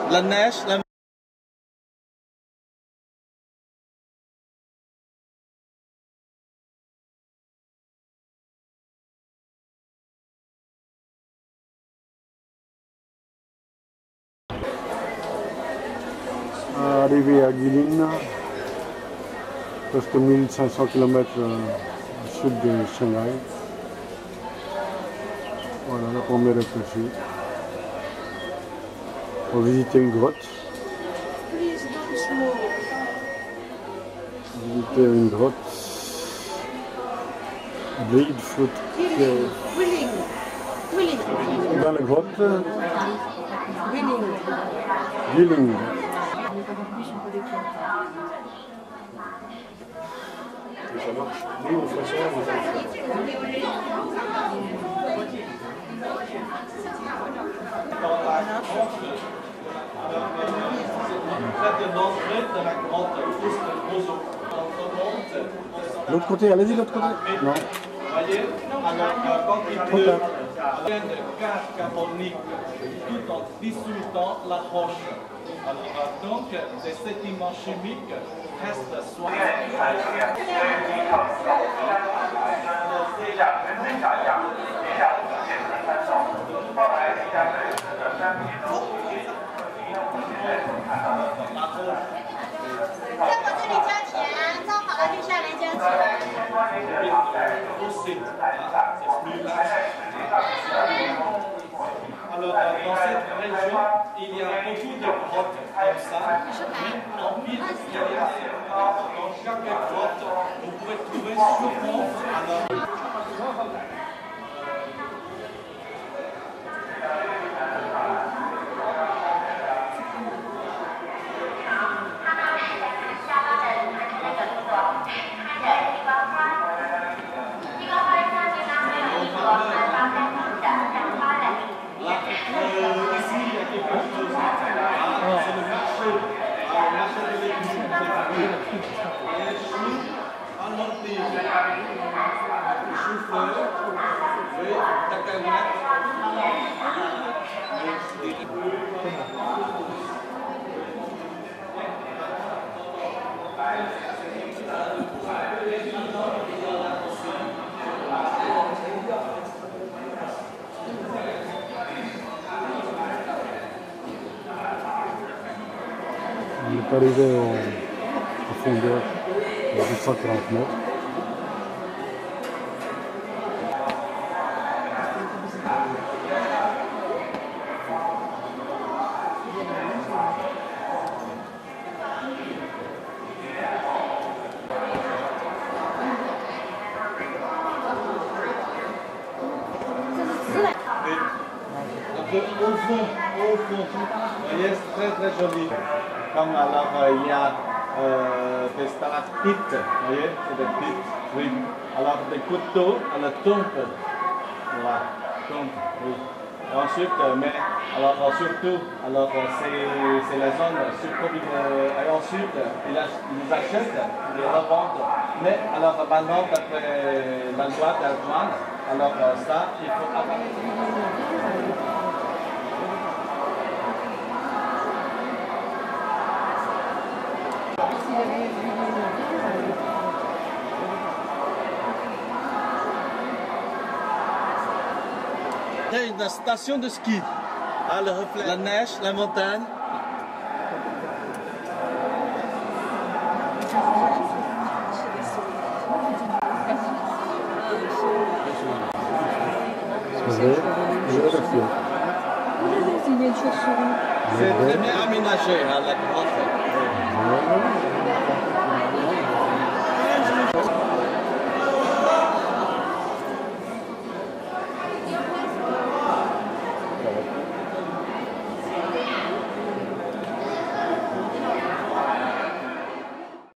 la neige, la... Arrivé à Guilin, presque 1500 km au sud de Shanghai. Voilà la première réflexion. On va visiter une grotte. Visiter une grotte. Breadfruit Cave. Dans la grotte. Guilin. Ça marche. Nous, on fait ça, l'autre côté, allez-y, l'autre côté. Non. Voyez, alors quand il pleut, il y a de gaz carbonique tout en dissoluant la roche. Alors donc, les sédiments chimiques restent soit... Alors, dans cette région, il y a beaucoup de grottes comme ça. Mais en ville, dans chaque grotte, vous pouvez trouver souvent... Ici, il y a quelque chose. C'est le marché. Le marché de l'église. Les choux, alors des choux-fleurs, des cacahuètes. On est arrivé au fondeur de 240 mètres. Au fond, vous voyez, c'est très joli. Comme alors il y a des stalactites, vous voyez, c'est des petites, oui. Alors des couteaux à la tombe, voilà, tombe, oui. Et ensuite, mais alors surtout, alors c'est la zone sur et ensuite ils achètent, ils revendent. Mais alors maintenant, d'après la loi de la douane, alors ça, il faut avoir. C'est une station de ski. Ah, le reflet, la neige, la montagne. C'est très bien aménagé, hein, la grotte.